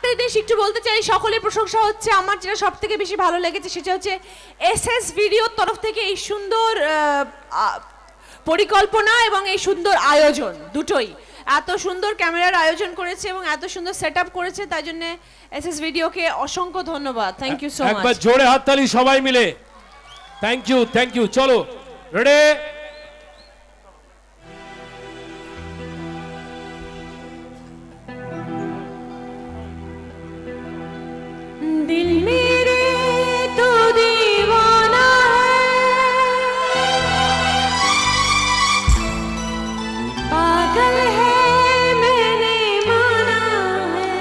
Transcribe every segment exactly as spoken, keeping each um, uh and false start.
একটা জিনিস একটু বলতে চাই, সকলের প্রশংসা হচ্ছে, আমার যেটা সব থেকে বেশি ভালো লেগেছে সেটা হচ্ছে এস এস ভিডিওর তরফ থেকে এই সুন্দর পরিকল্পনা এবং এই সুন্দর আয়োজন দুটোই, এত সুন্দর ক্যামেরার আয়োজন করেছে এবং এত সুন্দর সেটআপ করেছে, তাই জন্য এস এস ভিডিওকে অসংখ্য ধন্যবাদ। Thank you so much. একবার জোরে হাততালি সবাই মিলে। Thank you thank you. চলো রেডি। दिल मेरे तो दीवाना है, पागल है मैंने माना है,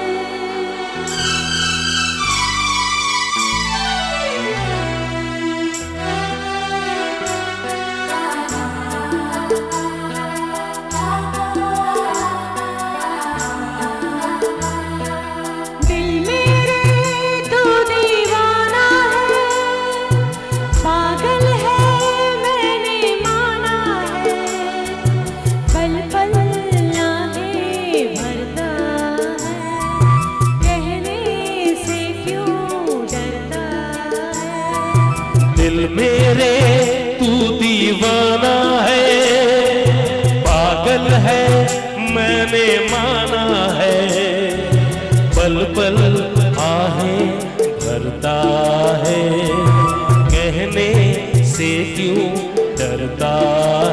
दिल मेरे तो दीवाना है, पागल है मैंने माना है, पल पल यादें भरता है, कहने से क्यों डरता है। दिल मेरे तू दीवाना है, पागल है मैंने माना है, पल पल आहें भरता है, कहने से क्यों डरता है।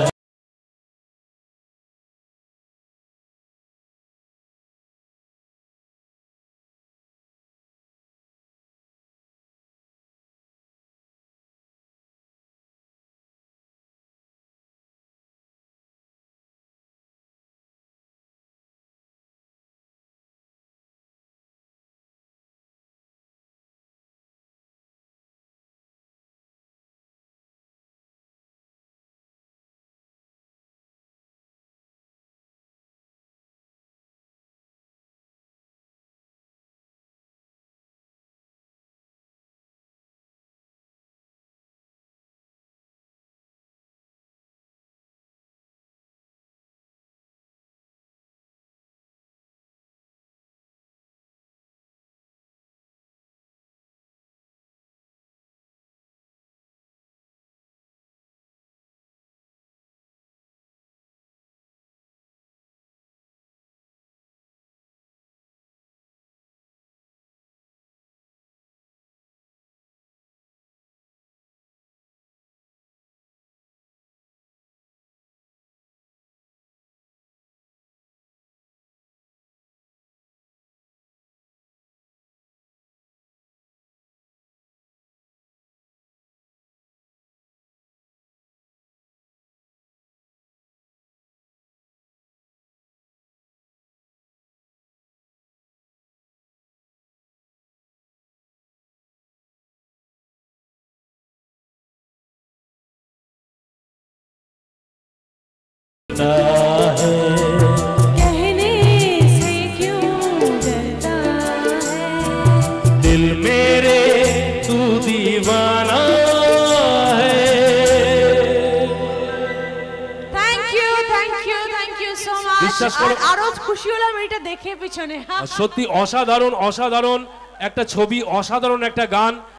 कहने से क्यों डरता है। दिल मेरे तू दीवाना है। Thank you thank you thank you so much. বিশ্বাস করো, আরো খুশি হলাম এটা দেখে পিছনে। সত্যি অসাধারণ অসাধারণ একটা ছবি, অসাধারণ একটা গান।